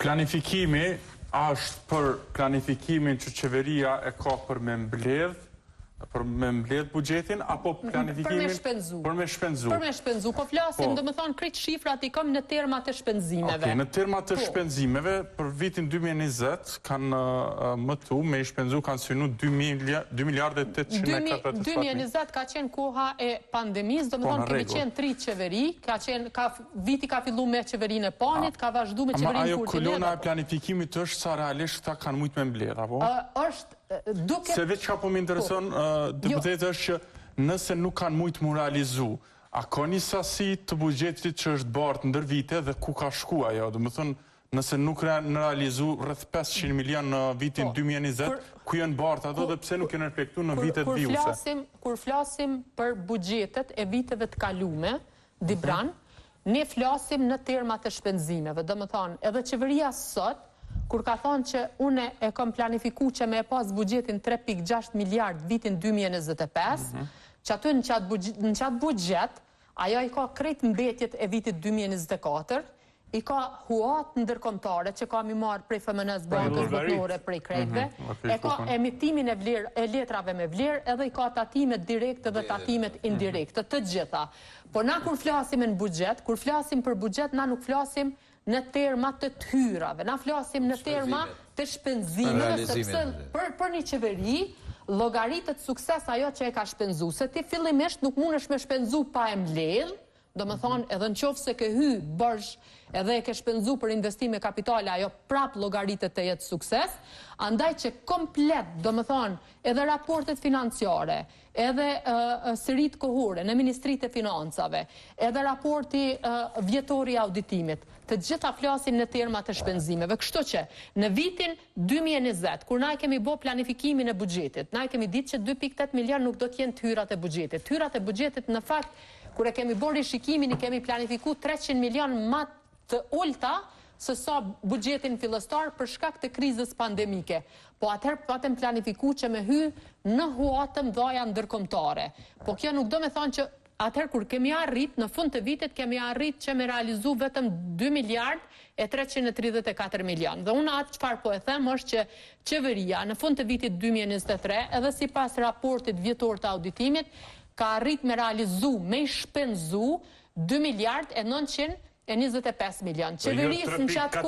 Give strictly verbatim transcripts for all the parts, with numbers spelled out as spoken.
Planifikimi është për planifikimin që qeveria e ka për me mbledh, për me mbledh buxhetin, apo planifikimin... Për me shpenzu. Për me shpenzu. Për me shpenzu. Po flasim, do më thonë, krejt shifrat i kam në termat e shpenzimeve. Ok, në termat e shpenzimeve, për vitin dy mijë e njëzet, kanë mëtu, me i shpenzu, kanë synu dy miliardë e tetëqind e katërdhjetë mijë. dy mijë e njëzet ka qenë koha e pandemis, do më thonë, kemi qenë tri qeveri, viti ka fillu me qeverinë e Panit, ka vazhdu me qeverinë Kurçinet. Ama ajo kolona e planifikimit është sa realisht ta kanë mujtë me mbledh, apo? është duke... Se veç ka po më intereson, deputet është që nëse nuk kanë mujtë mu realizu, a ka një sasi të buxhetit që është bartë ndër vite dhe ku ka shku ajo? Dhe më thënë, nëse nuk në realizu rrëth pesëqind milion në vitin dy mijë e njëzet, ku janë bartë ato dhe pse nuk janë reflektu në vitet vijuse? Kur flasim për buxhetet e viteve të kalume, Dibran, ne flasim në termat e shpenzimeve. Dhe më thonë, edhe qeveria sot, kur ka thonë që une e kam planifiku që me e pas buxhetin tre pikë gjashtë miliard vitin dy mijë e njëzet e pesë, që aty në qatë buxhet, ajo i ka krejt mbetjet e vitit dy mijë e njëzet e katër, i ka huat ndërkombëtare që kam i marrë prej F M N-s bankës botërore prej krejtve, e ka emitimin e letrave me vlerë, edhe i ka tatimet direkte dhe tatimet indirekte, të gjitha. Po na kur flasim në buxhet, kur flasim për buxhet, na nuk flasim në terma të të hyrave, na flasim në terma të shpenzimeve, sepse për një qeveri, llogaritet sukses ajo që e ka shpenzu, se ti fillimisht nuk mundesh me shpenzu pa e mbledh, do më thonë edhe në qofë se ke hy bërsh edhe e ke shpenzu për investime kapitale, ajo prap llogaritet të jetë sukses, andaj që komplet, do më thonë, edhe raportet financiare, edhe sërit kohore në Ministritë e Financave, edhe raporti vjetori auditimit, të gjitha flasin në termat e shpenzimeve. Kështu që në vitin dy mijë e njëzet, kur na e kemi bo planifikimin e buxhetit, na e kemi ditë që dy pikë tetë milion nuk do t'jenë të hyrat e buxhetit. Hyrat e buxhetit në fakt, kur e kemi bo rishikimin, i kemi planifiku treqind milion më të ulta se sa buxhetin fillestar për shkak të krizës pandemike. Po atëherë patëm planifiku që me hy në huatëm dhaja ndërkombëtare. Po kjo nuk do me thonë që atëherë kur kemi arrit, në fund të vitit kemi arrit që me realizu vetëm dy miliard e treqind e tridhjetë e katër milion. Dhe unë atë çfarë po e them është që qeveria në fund të vitit dy mijë e njëzet e tre, edhe sipas raportit vjetor të auditimit, ka arrit me realizu, me shpenzu dy miliard e nëntëqind e njëzet e pesë milion. Qeverisë në qatë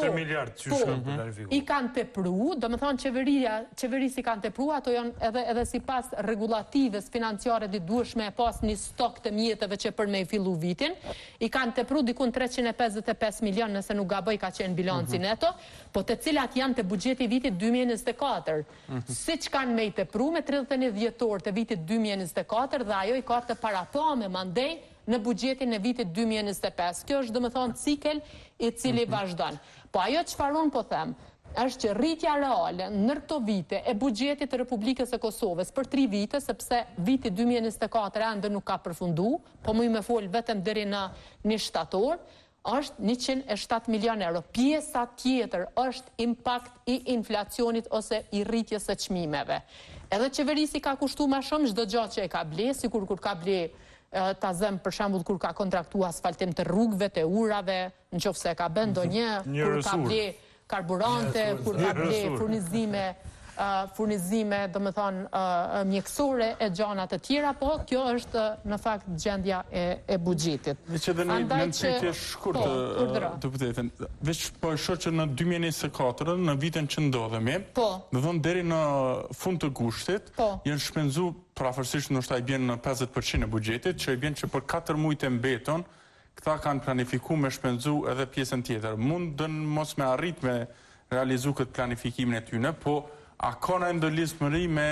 kohë, i kanë tepru, do më thonë qeverisë i kanë tepru, ato janë edhe si pas regulatives financiare di dueshme e pas një stok të mjetëve që për me i fillu vitin, i kanë tepru dikun treqind e pesëdhjetë e pesë milion nëse nuk gaboj ka qenë bilanci neto, po të cilat janë të buxheti vitit dy mijë e njëzet e katër. Si që kanë me i tepru me tridhjetë e një dhjetor të vitit dy mijë e njëzet e katër dhe ajo i ka të parapame mandej në buxhetin e vitit dy mijë e njëzet e pesë. Kjo është, do më thonë, cikel i cili vazhdon. Po ajo çfarë unë po them, është që rritja reale në këto vite e buxhetit të Republikës së Kosovës për tri vite, sepse viti dy mijë e njëzet e katër ende nuk ka përfundu, po më me fol vetëm deri në një shtator, është njëqind e shtatë milion euro. Pjesa tjetër është impakt i inflacionit ose i rritjes së çmimeve. Edhe qeverisi ka kushtu më shumë çdo gjë që e ka ble, sikur kur ka ble ta zëm për shembull kur ka kontraktu asfaltim të rrugëve, të urave, në qoftë se ka bën ndonjë, kur ka ble karburante, kur ka ble furnizime, furnizime, do më thonë, mjekësore e gjana të tjera, po kjo është në fakt gjendja e buxhetit. Veç edhe në nëntëqitje shkurtë, deputetin, veç po e shoh që në dy mijë e njëzet e katër, në vitin që ndodhemi, do thonë deri në fund të gushtit, janë shpenzu prafërsisht ndoshta i bjen në pesëdhjetë përqind e buxhetit, që i bjen që për katër muajt e mbeton, këta kanë planifikuar me shpenzu edhe pjesën tjetër. Mundën mos me arrit me realizu këtë planifikimin e tyne, po a ka në ndëlismëri me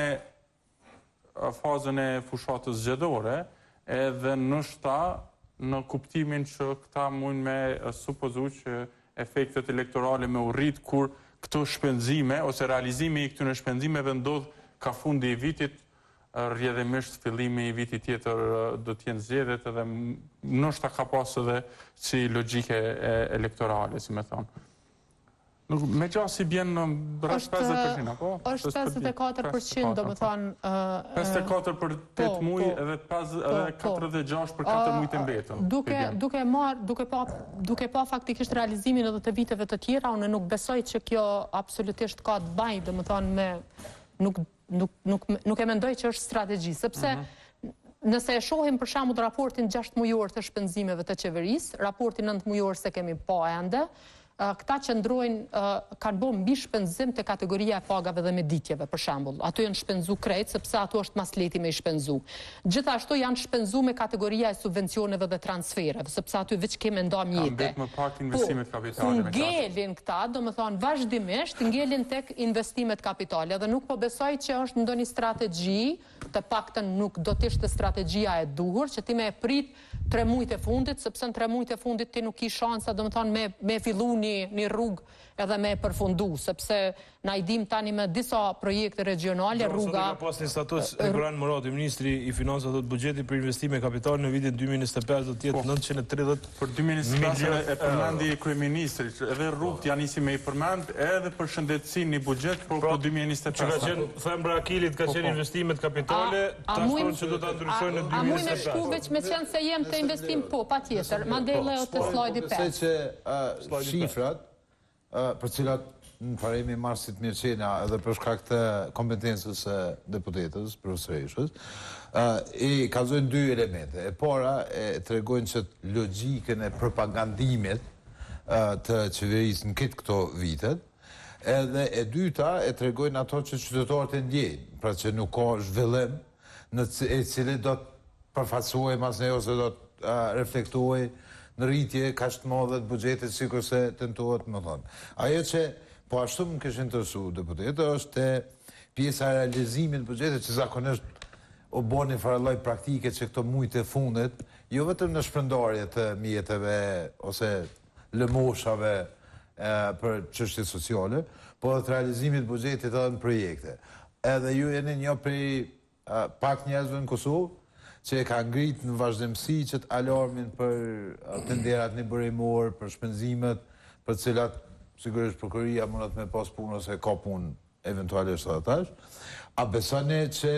fazën e fushatës zgjedhore, edhe nështa në kuptimin që këta mund me supozu që efektet elektorale me u rrit kur këto shpenzime, ose realizimi i këtyre shpenzimeve ndodh ka fundi i vitit, rrjedhimisht fillimi i vitit tjetër do t'jenë zgjedhjet edhe nështë ka pas edhe si logjike elektorale, si me thonë. Me gjasi bjen në rreth pesëdhjetë përqind, apo? është pesëdhjetë e katër përqind, do më thonë... pesëdhjetë e katër për tetë muj edhe katërdhjetë e gjashtë për katër mujtë e mbetën. Duke marë, duke pa faktikisht realizimin edhe të viteve të tjera, unë nuk besoj që kjo absolutisht ka të baj, do më thonë me... Nuk e mendoj që është strategji, sepse nëse e shohim për shembull raportin gjashtë mujor të shpenzimeve të qeverisë, raportin nëntë mujor se kemi pa ende, këta që ndrojnë, kanë bo mbi shpenzim të kategoria e pagave dhe meditjeve, për shembull. Ato janë shpenzu krejt, sepse ato është mas leti me i shpenzu. Gjithashtu janë shpenzu me kategoria e subvencioneve dhe transfereve, sepse aty veç keme nda mjete. Kam bet më pak investimet kapitale. Ngelin këta, do më thonë, vazhdimisht, ngelin tek investimet kapitale, dhe nuk po besoj që është ndonjë strategji, të paktën nuk do t'ishte strategjia e duhur, që ti me e prit tre mujt e fundit, sepse në tre mujt e fundit ti nuk i shansa, do më thonë, me fillu një rrugë edhe me përfundu, sepse na i dim tani me disa projekte regionale, rruga... Ka pas një status e Goran Murati, Ministri i Finansave dhe Buxhetit për investime kapitale në vitin dy mijë e njëzet e pesë do të jetë nëntëqind e tridhjetë për dy mijë e njëzet e pesë e përmendi kryeministri, edhe rrugët janë nisi me i përmend, edhe për shëndetësinë një buxhet, por për dy mijë e njëzet e pesë. Që ka qenë thembra Akilit, ka qenë investimet kapitale, tashton që do ta ndryshojnë në dy mijë e njëzet e pesë. A mujnë shku veç me qenë se jem të investim? Po, patjetër. Mandela të slajdi pesë. Shifrat për cilat në paremi Marsit Mirqena edhe për shkak të kompetencës e deputetës, profesoreshës, i kalzojnë dy elemente. E para e tregojnë që logjikën e propagandimit të qeverisë në këtë këto vitet, edhe e dyta e tregojnë ato që qytetarët e ndjejnë, pra që nuk ka zhvillim në e cili do të përfaqësohej mas ne ose do të reflektohej në rritje ka shtë madhe të buxhetit, sikur se tentohet më thonë. Ajo që po ashtu më kështë interesu deputetë, është pjesa e realizimit të buxhetit që zakonisht u bo një faralloj praktike që këto mujtë e fundit, jo vetëm në shpërndarje të mjeteve ose lëmoshave për çështje sociale, po dhe të realizimit të buxhetit edhe në projekte. Edhe ju jeni një prej pak njerëzve në Kosovë, që e ka ngrit në vazhdimësi që të alarmin për tenderat një bërimor, për shpenzimet, për cilat sigurisht prokuroria mundet me pas punë ose ka punë eventualisht edhe tash. A besoni që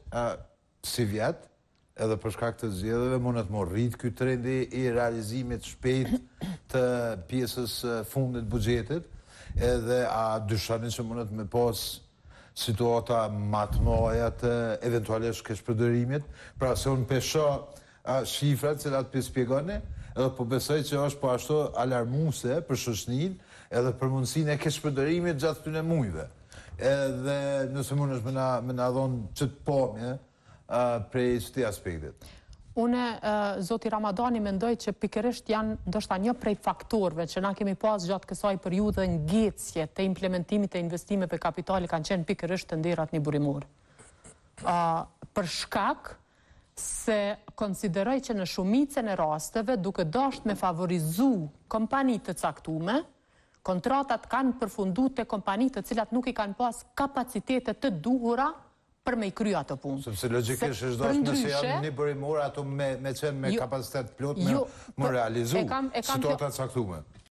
si vjet, edhe për shkak të zgjedhjeve mundet më rrit ky trendi i realizimit shpejt të pjesës fundit buxhetit, edhe a dyshani që mundet me pas situata matmoja të eventualisht ke shpërdorimit, pra se unë pesha shifrat cilat për spjegoni, edhe po besoj që është po ashtu alarmuse për shoqërinë edhe për mundësinë e ke shpërdorimit gjatë këtyre muajve. Edhe nëse mund është me na dhonë që të pomje prej këtij aspektit. Une, Zoti Ramadani, mendoj që pikërisht janë ndoshta një prej faktorëve që na kemi pas gjatë kësaj periudhe ngjecje të implementimit të investimeve kapitale kanë qenë pikërisht të nderat një burimor. Për shkak se konsideroj që në shumicën e rasteve, duke dashur me favorizu kompanitë të caktuara, kontratat kanë përfundu të kompanitë të cilat nuk i kanë pas kapacitetet të duhura për me i kryo ato punë. Sepse logikisht është doshtë nëse janë një bërimor, ato me qenë me kapacitet plot me realizu situatat caktume.